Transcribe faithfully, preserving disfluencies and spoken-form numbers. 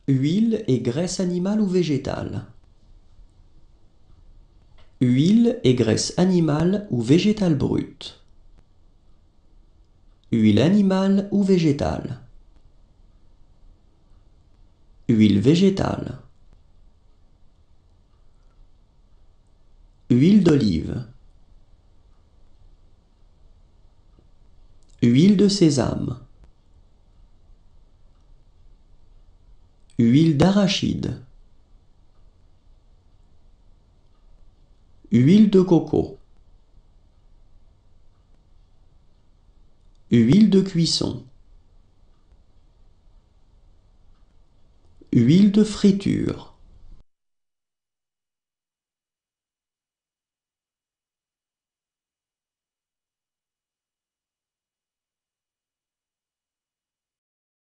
Huile et graisse animale ou végétale. Huile et graisse animale ou végétale brute. Huile animale ou végétale. Huile végétale. Huile d'olive. Huile de sésame. Huile d'arachide. Huile de coco. Huile de cuisson. Huile de friture.